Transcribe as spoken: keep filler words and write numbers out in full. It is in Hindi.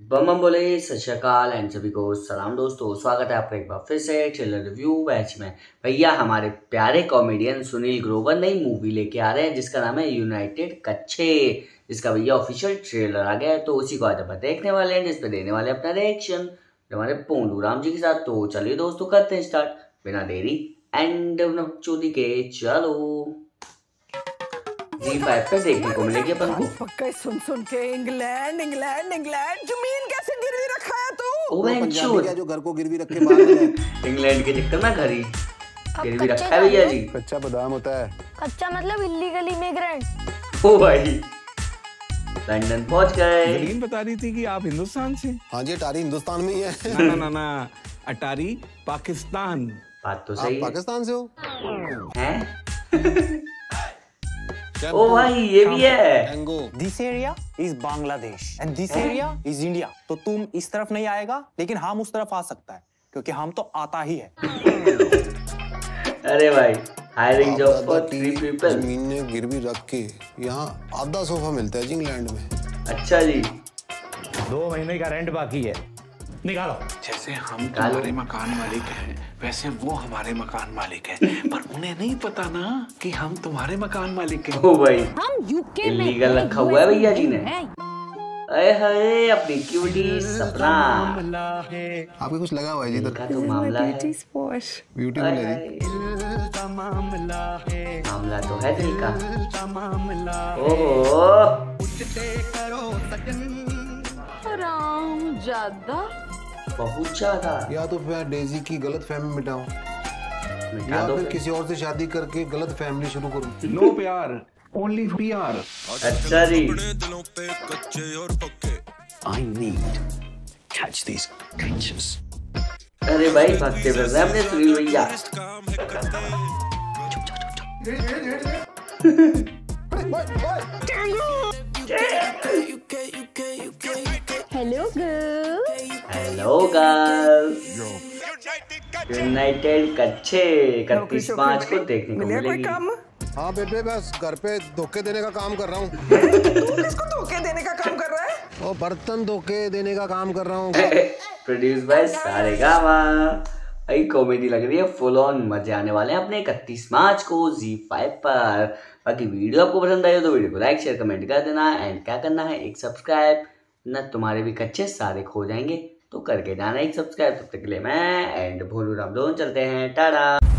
बम बम बोले सत श्री अकाल एंड सभी को सलाम दोस्तों, स्वागत है आपका एक बार फिर से ट्रेलर रिव्यू बैच में। भैया हमारे प्यारे कॉमेडियन सुनील ग्रोवर नई मूवी लेके आ रहे हैं जिसका नाम है यूनाइटेड कच्छे, जिसका भैया ऑफिशियल ट्रेलर आ गया है। तो उसी को आज अपन देखने वाले हैं, जिसपे देने वाले अपना रिएक्शन हमारे पोंडू राम जी के साथ। तो चलिए दोस्तों करते हैं स्टार्ट बिना देरी एंड चोदी के। चलो ज़ी फाइव पे देखने को मिलेगी अपन को। पक्का सुन सुन के इंग्लैंड इंग्लैंड इंग्लैंड जमीन कैसे गिरवी रखा है तू? ओ पंजाबी क्या जो घर को गिरवी रख के बाहर है। इंग्लैंड के चक्कर में घर ही गिरवी रखा है भैया जी। कच्चा बादाम होता है। कच्चा मतलब इल्लीगल इमिग्रेंट। ओ भाई लंदन पहुंच गए। जलीन बता रही थी कि आप हिंदुस्तान से। हाँ जी, अटारी हिंदुस्तान में ही है। ना ना ना ना अटारी पाकिस्तान। बात तो सही है। पाकिस्तान से हो हैं? ओ भाई ये भी है। This area is Bangladesh and this area is India। तो तुम इस तरफ नहीं आएगा लेकिन हम उस तरफ आ सकता है क्योंकि हम तो आता ही है। अरे भाई hiring job for three people. जमीन ने गिरवी रख के यहाँ आधा सोफा मिलता है जी इंग्लैंड में। अच्छा जी, दो महीने का रेंट बाकी है, निकालो। जैसे हम तुम्हारे मकान मालिक हैं वैसे वो हमारे मकान मालिक हैं, पर उन्हें नहीं पता ना कि हम तुम्हारे मकान मालिक हैं। ओ भाई हम यूके में इलीगल रखा हुआ है भैया जी ने। अरे हाय अपनी क्यूटी सपना। आपको कुछ लगा हुआ है जी इधर का तो मामला है। ब्यूटीफुल है जी। मामला तो है दिल का। ओहो ज्यादा बहुत ज्यादा। या तो फिर डेजी की गलत फहमी मिटाओ मिटा या दो फिर फिर। किसी और से शादी करके गलत फैमिली शुरू करो। नो प्यार ओनली पीआर। अच्छा जी, I need catch these creatures. अरे भाई भक्ति कर रहे हैं अपने सुनील भैया। Hello girl. Hello girls, united कच्छे इकतीस पाँच को देखने को मिलेगा कोई मिलेगी। काम? हाँ बेटे, बस घर पे धोखे देने का काम कर रहा हूँ। तू किसको धोखे देने का काम कर रहा है? और बर्तन धोखे देने का काम कर रहा हूँ। Produce by Saregama. भाई कॉमेडी लग रही है, फुल ऑन मजे आने वाले हैं अपने इकतीस मार्च को ज़ी फाइव पर। बाकी वीडियो आपको पसंद आई हो तो वीडियो को लाइक शेयर कमेंट कर देना एंड क्या करना है एक सब्सक्राइब, ना तुम्हारे भी कच्चे सारे खो जाएंगे तो करके जाना एक सब्सक्राइब। तब तक के लिए मैं एंड भोलू राम दोनों चलते हैं, टाटा।